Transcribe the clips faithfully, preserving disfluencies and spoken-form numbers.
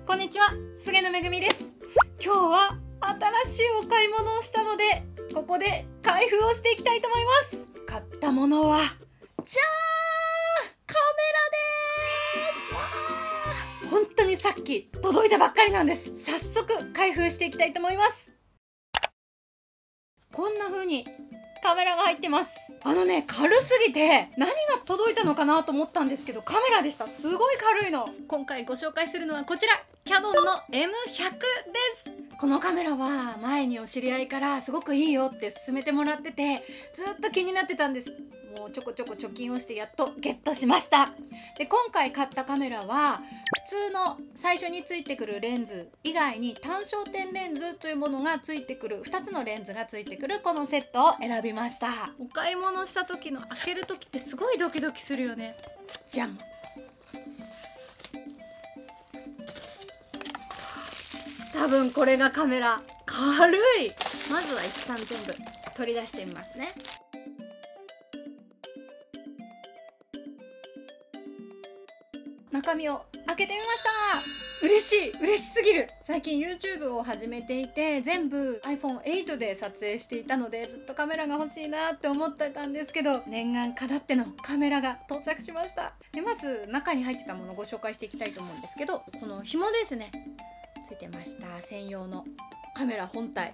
こんにちは、菅野めぐみです。今日は新しいお買い物をしたので、ここで開封をしていきたいと思います。買ったものは、じゃーん、カメラです。わー、本当にさっき届いたばっかりなんです。早速開封していきたいと思います。こんな風にカメラが入ってます。あのね、軽すぎて何が届いたのかなと思ったんですけど、カメラでした。すごい軽いの。今回ご紹介するのはこちら、キヤノンの エムひゃく です。このカメラは前にお知り合いからすごくいいよって勧めてもらってて、ずっと気になってたんです。もうちょこちょこ貯金をしてやっとゲットしました。で、今回買ったカメラは普通の最初についてくるレンズ以外に単焦点レンズというものがついてくる、ふたつのレンズがついてくるこのセットを選びました。お買い物した時の開ける時ってすごいドキドキするよね。じゃん。多分これがカメラ。軽い。まずは一旦全部取り出してみますね。中身を開けてみました。嬉しい、嬉しすぎる。最近 YouTube を始めていて、全部 アイフォンエイト で撮影していたので、ずっとカメラが欲しいなって思ってたんですけど、念願かなってのカメラが到着しました。で、まず中に入ってたものをご紹介していきたいと思うんですけど、この紐ですね、ついてました。専用のカメラ本体、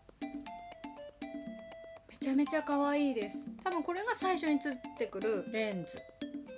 めちゃめちゃ可愛いです。多分これが最初についてくるレンズ、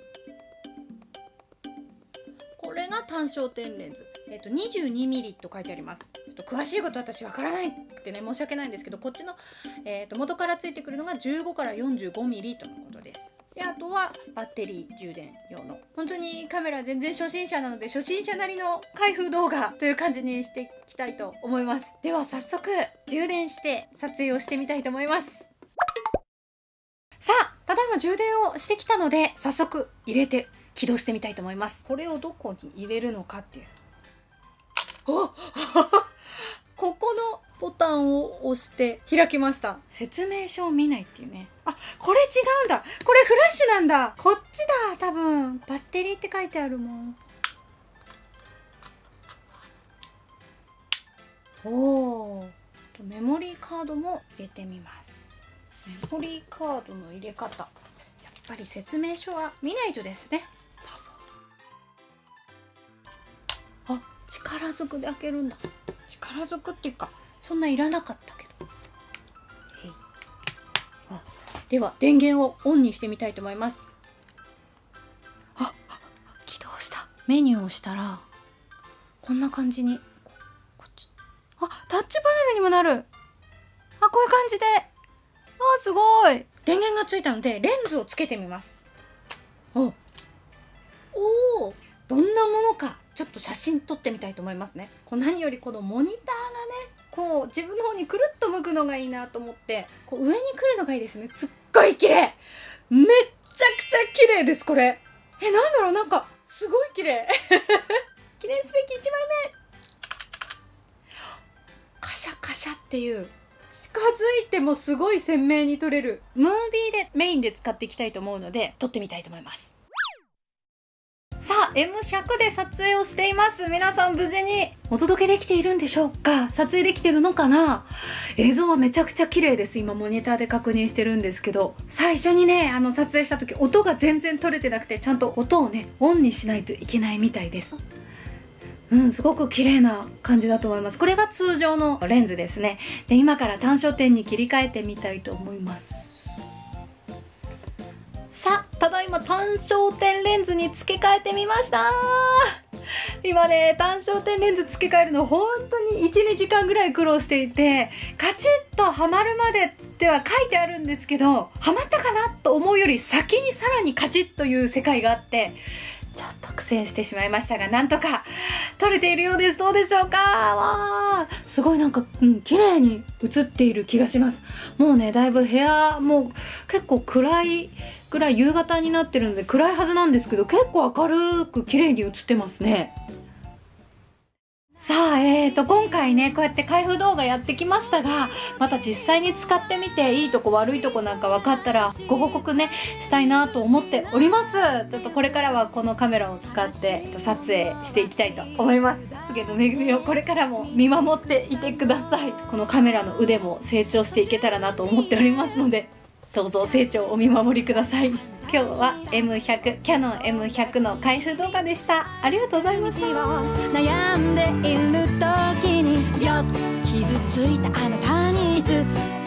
これが単焦点レンズ、えっと にじゅうにミリ と書いてあります。ちょっと詳しいこと私わからないってね、申し訳ないんですけど、こっちの、えー、と元からついてくるのがじゅうごからよんじゅうごミリ とのことです。で、あとはバッテリー充電用の。本当にカメラ全然初心者なので、初心者なりの開封動画という感じにしていきたいと思います。では早速充電して撮影をしてみたいと思います。さあ、ただいま充電をしてきたので、早速入れて起動してみたいと思います。これをどこに入れるのかっていう。おここのボタンを押して開きました。説明書を見ないっていうね。あ、これ違うんだ。これフラッシュなんだ。こっちだ、多分。バッテリーって書いてあるもん。おー。メモリーカードも入れてみます。メモリーカードの入れ方。やっぱり説明書は見ないとですね。あ、力ずくで開けるんだ。力ずくっていうか、そんないらなかったけど。あ、では電源をオンにしてみたいと思います。あ、起動した。メニューをしたらこんな感じに、こっち、あ、タッチパネルにもなる。あ、こういう感じで、あ、すごい。電源がついたのでレンズをつけてみます。おおー、どんなものかちょっと写真撮ってみたいと思いますね。こう、何よりこのモニターがね、こう自分の方にくるっと向くのがいいなと思って、こう上に来るのがいいですね。すっごい綺麗。めっちゃくちゃ綺麗です。これ、え、なんだろう、なんかすごい綺麗記念すべきいちまいめ。カシャカシャっていう、近づいてもすごい鮮明に撮れる。ムービーでメインで使っていきたいと思うので、撮ってみたいと思います。さあ、エムひゃく で撮影をしています。皆さん無事にお届けできているんでしょうか？撮影できてるのかな？映像はめちゃくちゃ綺麗です。今モニターで確認してるんですけど、最初にね、あの撮影した時音が全然取れてなくて、ちゃんと音をね、オンにしないといけないみたいです。うん、すごく綺麗な感じだと思います。これが通常のレンズですね。で、今から単焦点に切り替えてみたいと思います。さあ、ただいま単焦点レンズに付け替えてみました。今ね、単焦点レンズ付け替えるの本当にいち、にじかんぐらい苦労していて、カチッとはまるまでっては書いてあるんですけど、はまったかなと思うより先にさらにカチッという世界があって、ちょっと苦戦してしまいましたが、なんとか撮れているようです。どうでしょうか？わー、すごいなんか、うん、綺麗に映っている気がします。もうね、だいぶ部屋も結構暗いぐらい、夕方になってるので暗いはずなんですけど、結構明るく綺麗に映ってますね。 さあ、えーと今回ねこうやって開封動画やってきましたが、また実際に使ってみていいとこ悪いとこなんか分かったらご報告ねしたいなと思っております。ちょっとこれからはこのカメラを使って撮影していきたいと思います。すげのめぐみをこれからも見守っていてください。このカメラの腕も成長していけたらなと思っておりますので、どうぞ成長をお見守りください。今日は エムひゃく キヤノン エムひゃく の開封動画でした。ありがとうございました。 悩んでいる時によっつ傷ついたあなたにいつつ